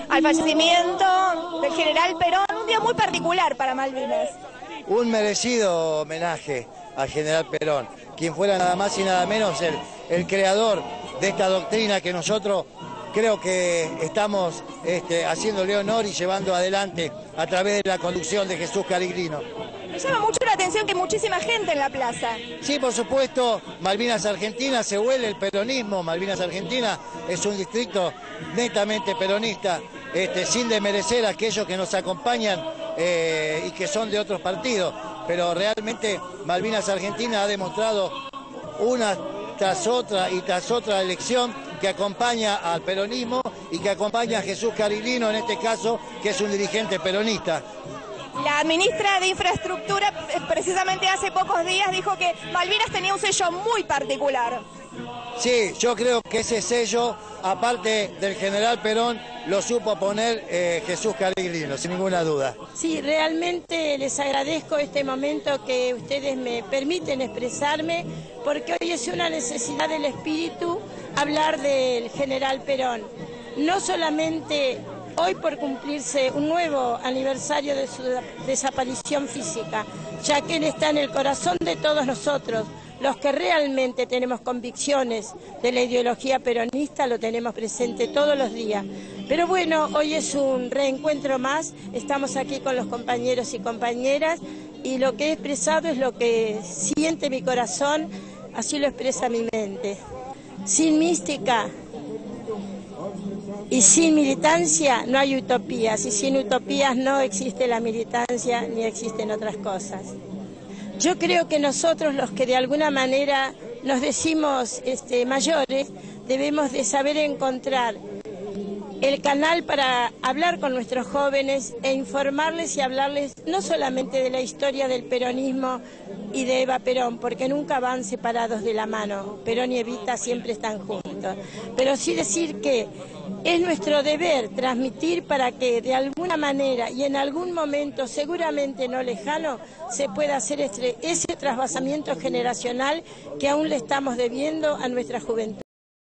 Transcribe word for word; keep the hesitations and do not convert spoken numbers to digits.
al fallecimiento del general Perón, un día muy particular para Malvinas. Un merecido homenaje al general Perón, quien fuera nada más y nada menos el, el creador de esta doctrina que nosotros creo que estamos este, haciéndole honor y llevando adelante a través de la conducción de Jesús Cariglino. Me llama mucho la atención que hay muchísima gente en la plaza. Sí, por supuesto, Malvinas Argentina se huele el peronismo. Malvinas Argentina es un distrito netamente peronista, este, sin desmerecer a aquellos que nos acompañan eh, y que son de otros partidos. Pero realmente Malvinas Argentina ha demostrado una tras otra y tras otra elección que acompaña al peronismo y que acompaña a Jesús Cariglino, en este caso, que es un dirigente peronista. La ministra de Infraestructura, precisamente hace pocos días, dijo que Malvinas tenía un sello muy particular. Sí, yo creo que ese sello, aparte del general Perón, lo supo poner eh, Jesús Cariglino, sin ninguna duda. Sí, realmente les agradezco este momento que ustedes me permiten expresarme, porque hoy es una necesidad del espíritu hablar del general Perón. No solamente hoy por cumplirse un nuevo aniversario de su desaparición física, ya que él está en el corazón de todos nosotros, los que realmente tenemos convicciones de la ideología peronista, lo tenemos presente todos los días. Pero bueno, hoy es un reencuentro más, estamos aquí con los compañeros y compañeras, y lo que he expresado es lo que siente mi corazón, así lo expresa mi mente. Sin mística y sin militancia no hay utopías, y sin utopías no existe la militancia ni existen otras cosas. Yo creo que nosotros, los que de alguna manera nos decimos este, mayores, debemos de saber encontrar el canal para hablar con nuestros jóvenes e informarles y hablarles no solamente de la historia del peronismo y de Eva Perón, porque nunca van separados de la mano, Perón y Evita siempre están juntos, pero sí decir que es nuestro deber transmitir para que de alguna manera y en algún momento, seguramente no lejano, se pueda hacer este, ese trasvasamiento generacional que aún le estamos debiendo a nuestra juventud.